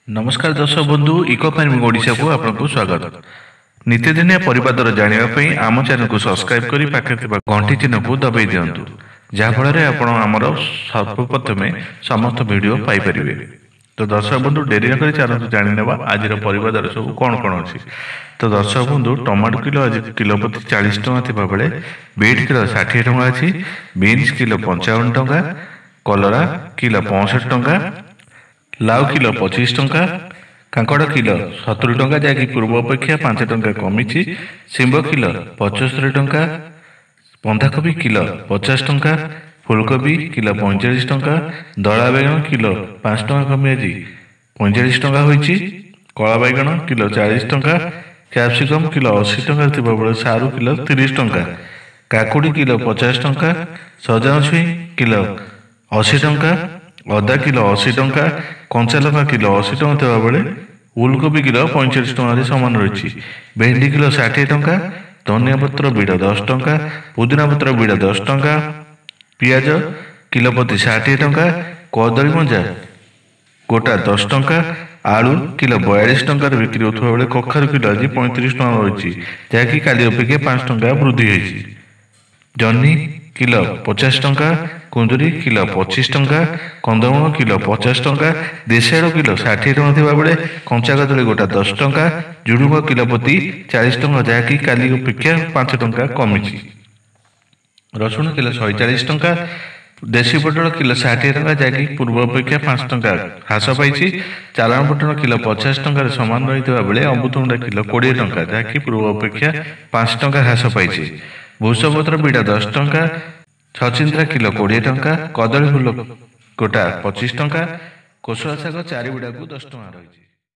नमस्कार दर्शक बंधु इको फार्मिंग ओडिशा को आपको स्वागत। नित्यदिनिया परिवार जानापी आम चैनल को सब्सक्राइब कर पाखे घंटी चिन्ह को दबाई दिंतु जहाँफल आमर सर्वप्रथम समस्त भिड पाइपर। तो दर्शक बंधु डेरी न चलते जाणीने आज परिवार सब कौन कौन अच्छी। तो दर्शक बंधु टमाटो किलो आज किलो प्रति 40 टଙ୍କା बेले बीट किलो 60 टଙ୍କା अच्छी, बीन्स किलो 55 टଙ୍କା, कलरा किलो 65 टଙ୍କା, लाउ किलो 25 टଙ୍କା, कांकड़ किलो 70 टଙ୍କା जहाँकि पूर्व अपेक्षा 5 टଙ୍କା कमी, शिंब किलो 75 टଙ୍କା, बंधाकोबी किलो 50 टଙ୍କା, फुलकोबी किलो 45 टଙ୍କା, दला बैगण किलो 5 टଙ୍କା कमी आज 45 टଙ୍କା होइछि, कला बैगण किलो 40 टଙ୍କା, कैप्सिकम किलो 80 टଙ୍କା थिबा बेले सारू किलो 30 टଙ୍କା, काकुड़ी किलो 50 टଙ୍କା, सजना छुई किलो 80 टଙ୍କା, अदा किलो 80 टଙ୍କା, कंचा लंका किलो 80 टଙ୍କା थिबा बेले फुलकोबी किलो 45 टଙ୍କା सामान रही। भेंडी किलो 60 टଙ୍କା, धनिया पत्र बिड़ 10 टଙ୍କା, पुदीना पत्र बिड़ 10 टଙ୍କା, पियाज किलो प्रति 60 टଙ୍କା, कदली मंजा गोटा 10 टଙ୍କା, आलू किलो 42 टଙ୍କା बिक्री होता बेले कखारू किलो आज 35 टଙ୍କା रही जहाँकि काली अपेक्षा 5 टଙ୍କା वृद्धि होती। जन्नी किलो 50 टଙ୍କା, कुंदरी किलो 25 टଙ୍କା, कंदमूल किलो 50 टଙ୍କା, देशी आलू किलो 60 टଙ୍କା थिबा बेले कंचा कदली गोटा 10 टଙ୍କା, झुडुंग किलो प्रति 40 टଙ୍କା जहाँकि काली अपेक्षा 5 टଙ୍କା कमी, रसुण किलो 140 टଙ୍କା, देशी पोटल किलो 60 टଙ୍କା जहाँकि पूर्व अपेक्षा 5 टଙ୍କା ह्रास पाई, चालाण पोटल किलो 50 टଙ୍କା सामान रही बेले अमृतभंडा किलो 20 टଙ୍କା जहाँकि पूर्व अपेक्षा 5 टଙ୍କା ह्रास पाई, भूषपत्र बिड़ा 10 टଙ୍କା, छचिंद्रा किलो 20 टଙ୍କା, कदली फूल गोटा 25 टଙ୍କା, कोसला शाग 4 बिड़ा को 10 टଙ୍କା रही।